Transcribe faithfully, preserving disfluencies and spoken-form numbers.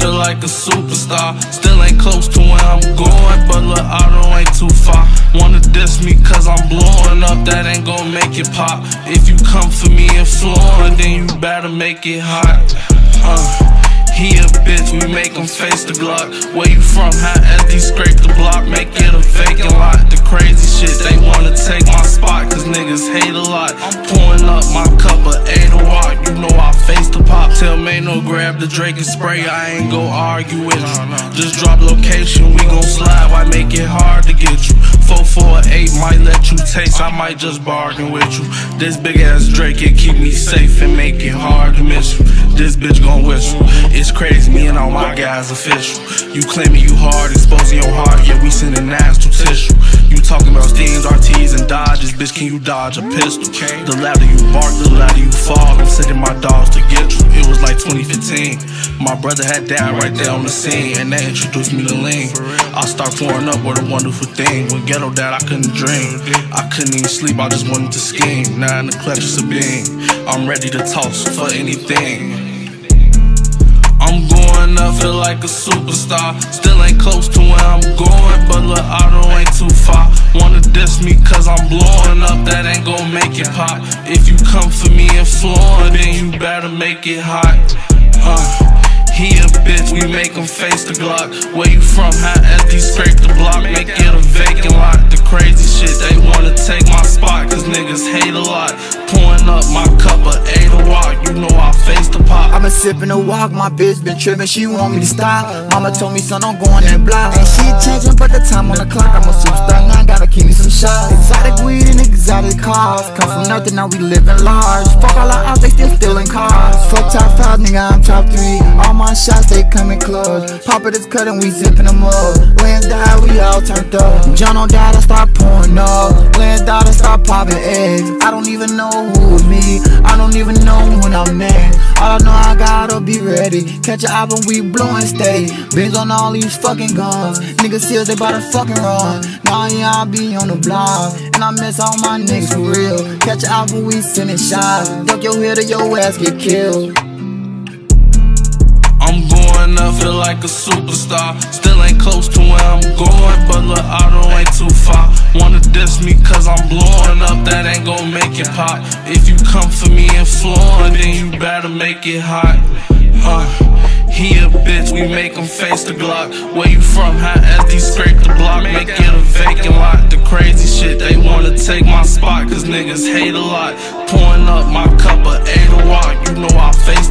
feel like a superstar. Still ain't close to where I'm going, but look, I don't ain't too far. Wanna diss me cause I'm blowing up, that ain't gon' make it pop. If you come for me in Florida, then you better make it hot. uh. He a bitch, we make him face the Glock. Where you from? How S D scrape the block, make it a vacant lot. The crazy shit, they wanna take my spot, cause niggas hate a lot. I'm pouring up my cup of eight oh walk, you know I face the pop. Tell Mano grab the Drake and spray, I ain't gon' argue with you. Just drop location, we gon' slide, why make it hard to get you? four four eight might let you taste, I might just bargain with you. This big ass Drake, it keep me safe and make it hard to miss you. This bitch gon' whistle, it's crazy, me and all my guys official. You claiming you hard, exposing your heart, yeah we sending ass to tissue. You talking about stings, R Ts and dodges, bitch can you dodge a pistol? The louder you bark, the louder you fall, I'm sending my dogs to get you. It was like twenty fifteen, my brother had died right there on the scene, and that introduced me to lean. I start pouring up, what a wonderful thing. When ghetto died, I couldn't dream, I couldn't even sleep, I just wanted to scheme. Now in the clutch it's a beam, I'm ready to toss for anything. I'm going up, feel like a superstar. Still ain't close to where I'm going, but look, I don't ain't too far. Wanna diss me cause I'm blowing up, that ain't gon' make it pop. If you come for me in Florida, then you better make it hot. uh. He a bitch, we make him face the Glock. Where you from? How S D scrape the block, make it a vacant lot. The crazy shit, they wanna take my spot, cause niggas hate a lot. Pouring up my cup of eight oh walk, you know I face the pop. I've been sipping the walk, my bitch been tripping, she want me to stop. Mama told me, son, don't go on that block. Ain't shit changing but the time on the clock. I'm a superstar, now I gotta keep me some shots. Exotic weed and exotic cars, come from nothing, now we living large. Fuck all our out, they still stealing cars. Fuck top five, nigga, I'm top three. All my shots, they coming close. Papa this cut and we zipping them up. When die, we all turned up. John on died, I start pouring up. When died, I start popping eggs. I don't even know who is me, I don't even know when I'm next. All I know, I gotta be ready. Catch a album, we blowing steady. Bins on all these fucking guns. Niggas see they bout to fucking run. Now yeah, I be on the block, and I miss all my niggas for real. Catch a album, we sending shots. Duck your head or your ass get killed. I'm going up, feel like a superstar. Still ain't close to where I'm going, but look, I don't ain't too far. Wanna diss me cause I'm blowing up, that ain't gon' make it pop. If you come for me in Florida, then you better make it hot. uh. He a bitch, we make him face the Glock. Where you from? How S D scrape the block, make it a vacant lot. The crazy shit, they wanna take my spot, cause niggas hate a lot. Pouring up my cup of eight oh walk, you know I face